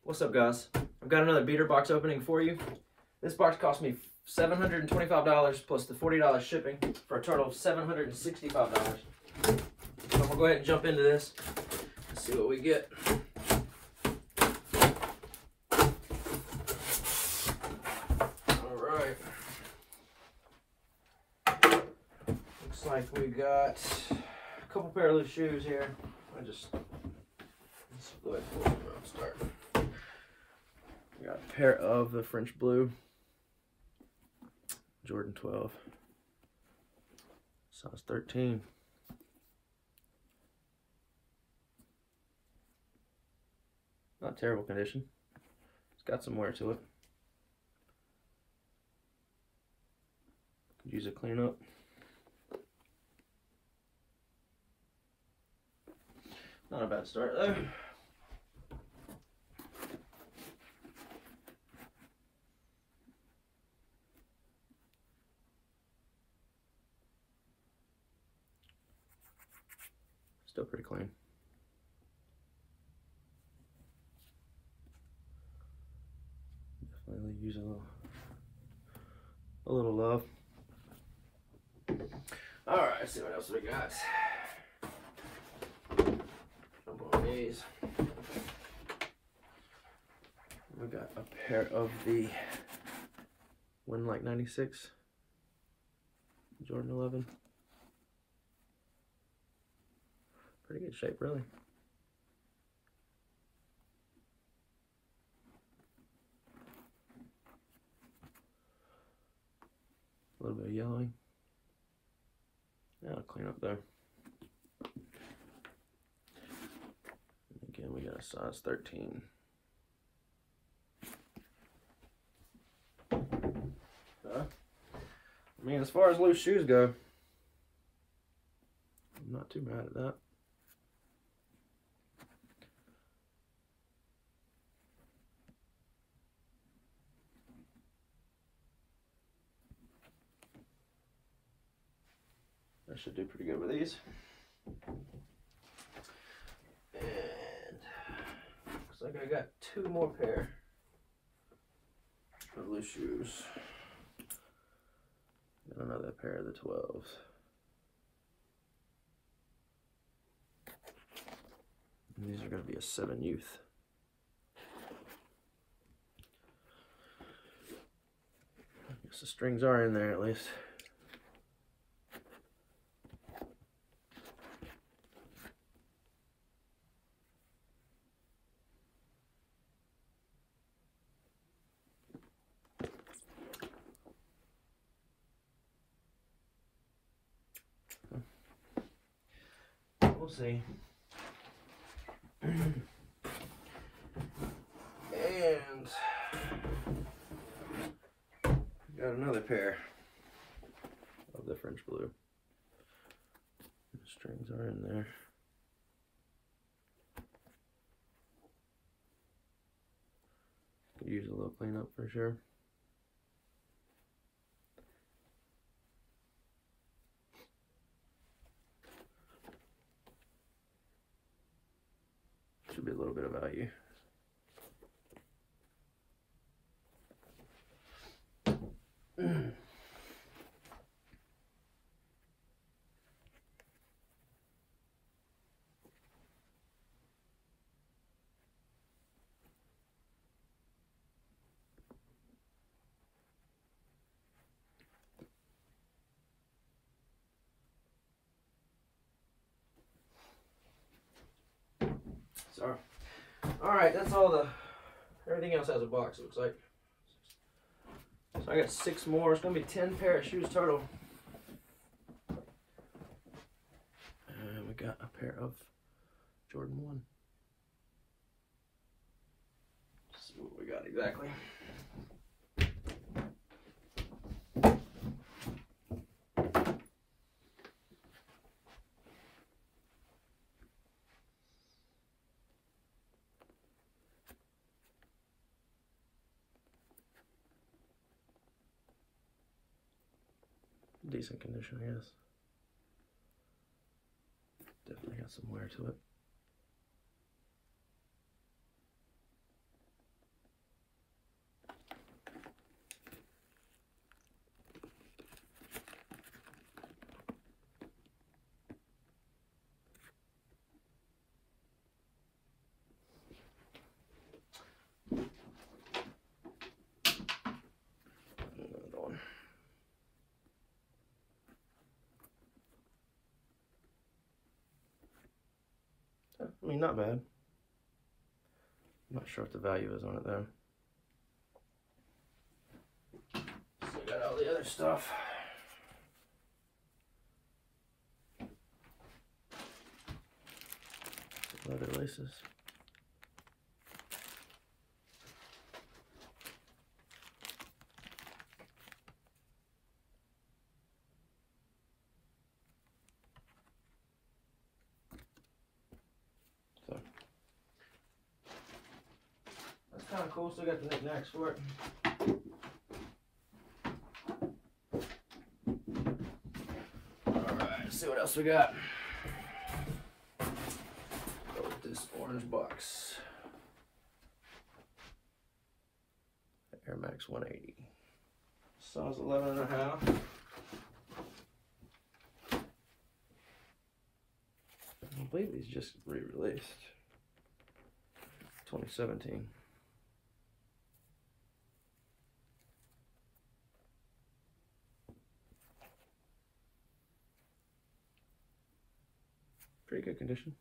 What's up, guys? I've got another beater box opening for you. This box cost me $725 plus the $40 shipping for a total of $765. So I'm gonna go ahead and jump into this and see what we get. Alright. Looks like we got a couple pair of loose shoes here. Let's go ahead and pull them out. Start. We got a pair of the French Blue Jordan 12, size 13. Not terrible condition. It's got some wear to it. Could use a cleanup. Not a bad start though. Still pretty clean. Definitely use a little love. All right, let's see what else we got. Jump on these. We got a pair of the Winlight 96 Jordan 11. Pretty good shape, really. A little bit of yellowing. Yeah, I'll clean up there. And again, we got a size 13. I mean, as far as loose shoes go, I'm not too mad at that. I should do pretty good with these. And looks like I got two more pair of loose shoes. Got another pair of the 12s. And these are going to be a 7 youth. I guess the strings are in there at least. We'll see. And got another pair of the French Blue. The strings are in there. Could use a little cleanup for sure. Should be a little bit of value. So, all right, that's all the, everything else has a box, it looks like. So I got 6 more. It's gonna be 10 pair of shoes total. And we got a pair of Jordan 1. Let's see what we got exactly. Decent condition, I guess. Definitely got some wear to it. I mean, not bad. I'm not sure what the value is on it though. So I got all the other stuff. Leather laces. So that's kind of cool. Still got the knickknacks for it. Alright, let's see what else we got. Go with this orange box. Air Max 180. Size 11.5. I believe these just re-released. 2017. Pretty good condition.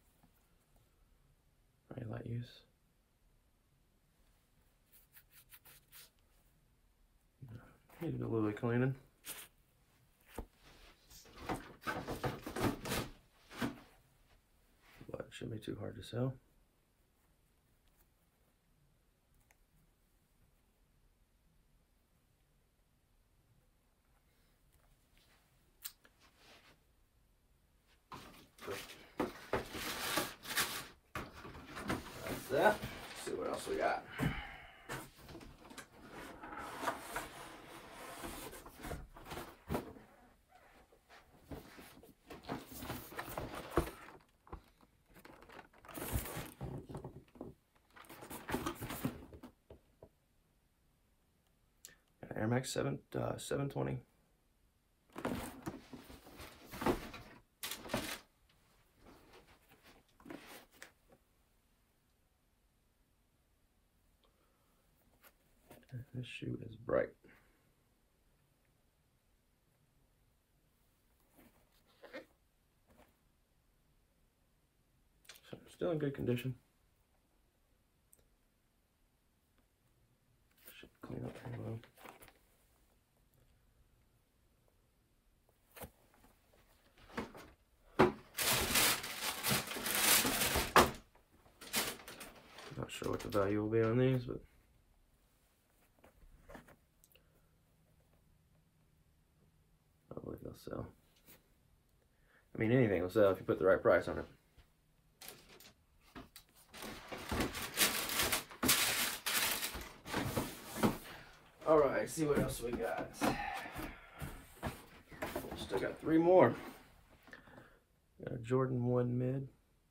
Very light use. Needed a little bit of cleaning. But it shouldn't be too hard to sell. That's that. Let's see what else we got. Air Max 720. This shoe is bright. So still in good condition. Should clean up pretty well. Not sure what the value will be on these, but I believe they'll sell. I mean, anything will sell if you put the right price on it. All right, see what else we got. Still got 3 more. Got a Jordan 1 mid.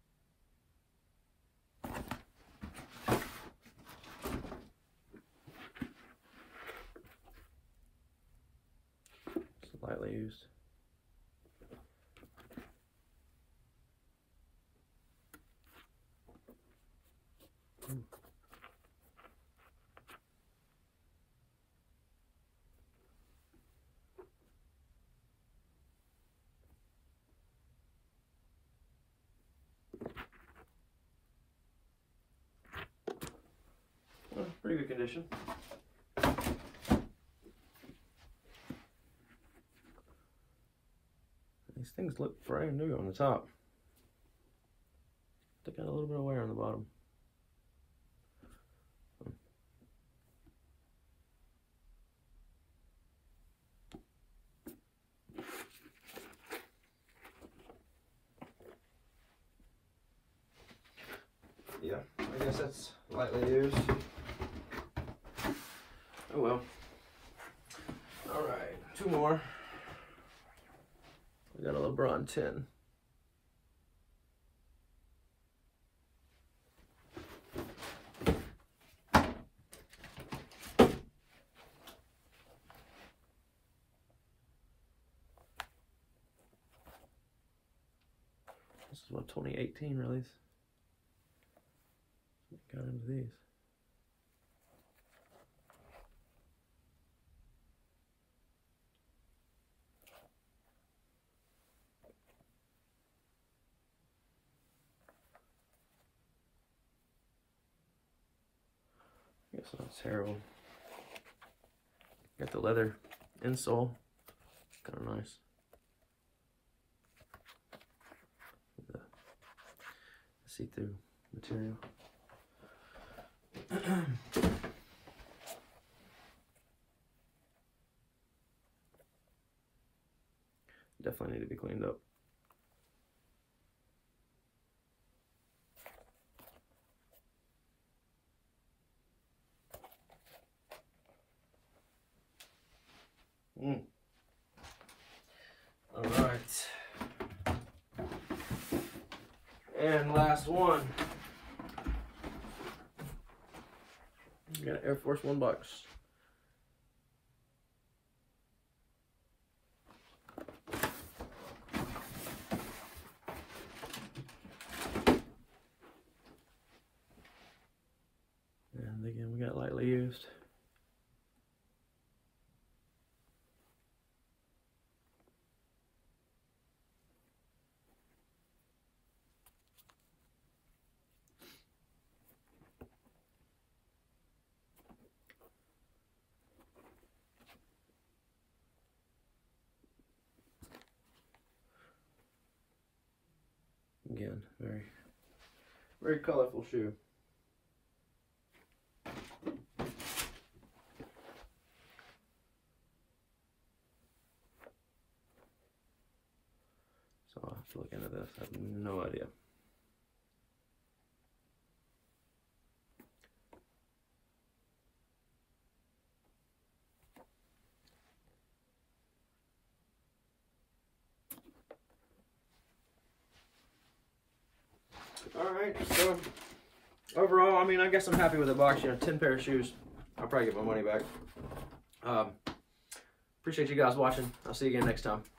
Lightly used. Well, pretty good condition. These things look brand new on the top. They got a little bit of wear on the bottom. Yeah, I guess that's lightly used. Oh well. All right, 2 more. We got a LeBron 10. This is what 2018 release. Got into these. I guess not terrible. Got the leather insole, kind of nice. The see-through material. Definitely need to be cleaned up. All right. And last one. We got an Air Force One box. And again, we got lightly used. Again, very colorful shoe. So I'll have to look into this. I have no idea. Alright, so overall, I mean, I guess I'm happy with the box. You know, 10 pair of shoes. I'll probably get my money back. Appreciate you guys watching. I'll see you again next time.